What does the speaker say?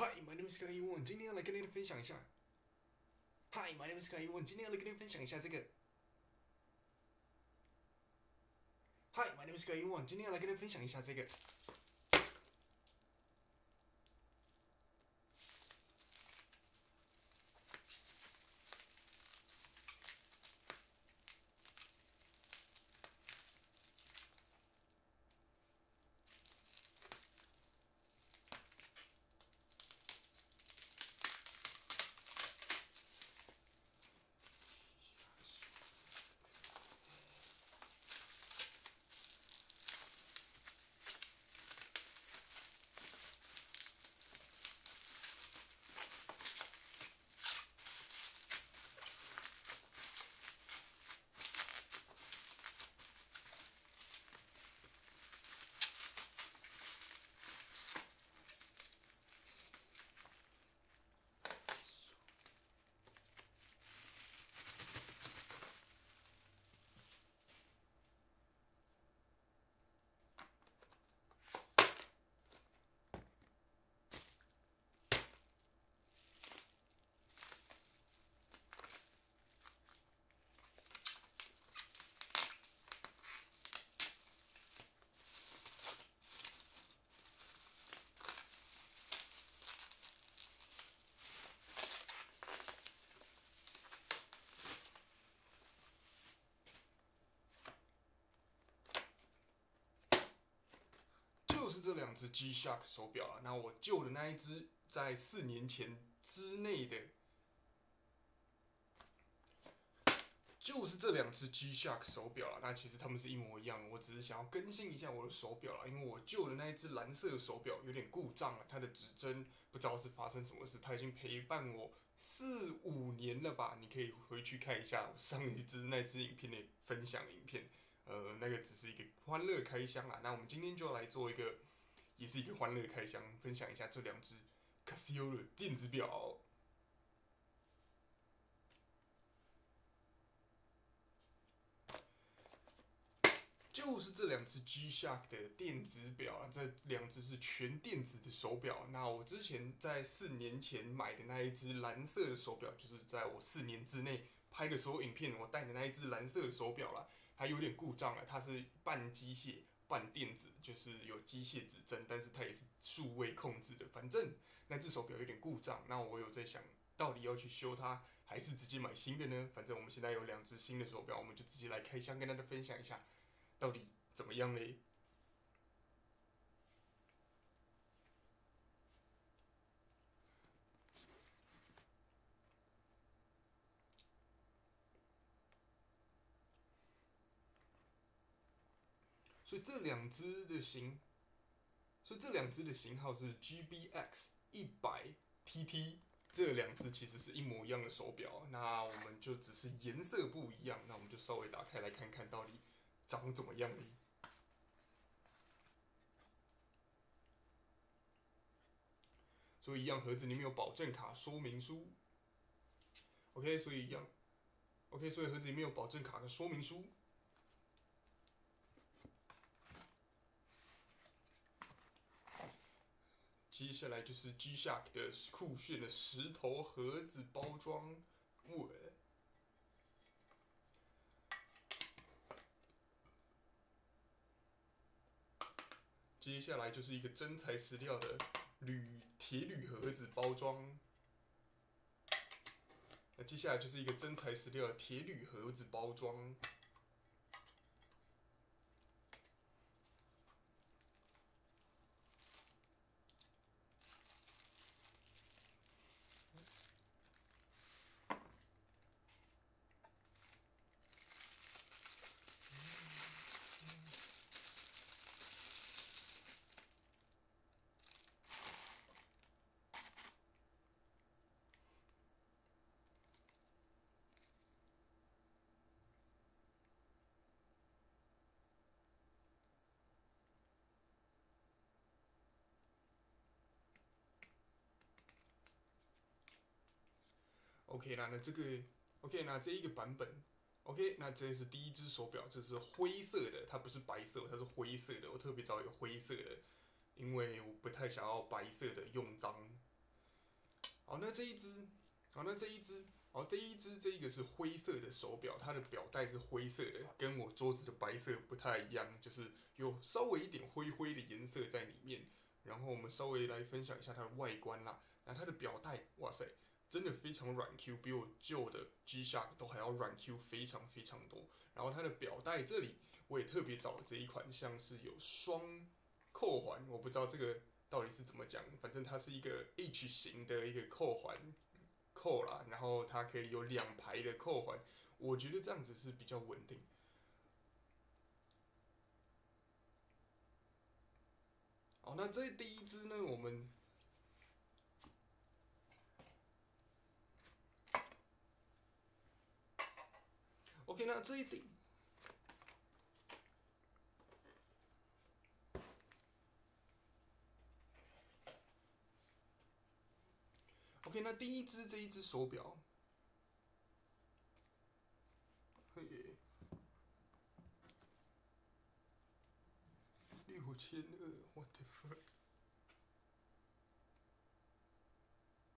Hi, my name is Sky One。今天要来跟您分享一下。Hi, my name is Sky One。今天要来跟您分享一下这个。Hi, my name is Sky One。今天要来跟您分享一下这个。就是这两只 G-Shock 手表啊，那我旧的那一只在4年前之内的，就是这两只 G-Shock 手表啊。那其实它们是一模一样，我只是想要更新一下我的手表啦，因为我旧的那一只蓝色手表有点故障了，它的指针不知道是发生什么事，它已经陪伴我4、5年了吧？你可以回去看一下我上一只那只影片的分享影片。那个只是一个欢乐开箱啊。那我们今天就要来做一个，也是一个欢乐开箱，分享一下这两只 Casio 的电子表。就是这两只 G-Shock 的电子表啊，这两只是全电子的手表。那我之前在4年前买的那一只蓝色的手表，就是在我4年之内拍的所有影片，我戴的那一只蓝色的手表啦，它有点故障了，它是半机械半电子，就是有机械指针，但是它也是数位控制的。反正那只手表有点故障，那我有在想，到底要去修它，还是直接买新的呢？反正我们现在有2只新的手表，我们就直接来开箱跟大家分享一下。到底怎么样嘞？所以这两只的型号是 GBX 100TT，这两只其实是一模一样的手表。那我们就只是颜色不一样，那我们就稍微打开来看看到底长怎么样嘞？所以一样盒子里面有保证卡说明书。OK， 所以一样。OK， 所以盒子里面有保证卡的说明书。接下来就是 G-Shock 的酷炫的石头盒子包装，接下来就是一个真材实料的铁铝盒子包装。那接下来就是一个真材实料的铁铝盒子包装。OK 啦，那这个 OK，那这一个版本 OK， 那这是第一只手表，这是灰色的，它不是白色，它是灰色的。我特别找一个灰色的，因为我不太想要白色的用脏。 好，那这一只，好，那这一只，好，这一个是灰色的手表，它的表带是灰色的，跟我桌子的白色不太一样，就是有稍微一点灰灰的颜色在里面。然后我们稍微来分享一下它的外观啦。那它的表带，哇塞，真的非常软 Q，比我旧的 G-Shock 都还要软 Q非常非常多。然后它的表带这里，我也特别找了这一款，像是有双扣环，我不知道这个到底是怎么讲，反正它是一个 H 型的一个扣环扣啦，然后它可以有两排的扣环，我觉得这样子是比较稳定。好，那这第一支呢，我们 OK，那这一顶 OK，那第一支这一只手表，嘿，6200，what the fuck？